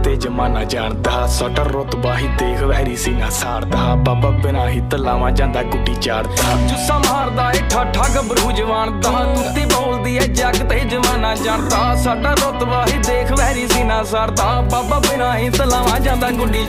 ते जमाना जानदा साडा रुतबा ही देख वैरी सीना साड़दा बाबा बिना ही तलावां जांदा गुड्डी चाड़दा जुस्सा मारदा ए ठाठा गबरू जवान दा कुत्ती बोलदी ए जग ते जमाना जानदा साडा रुतबा ही देख वैरी सीना साड़दा बाबा बिना ही तलावां जांदा गुड्डी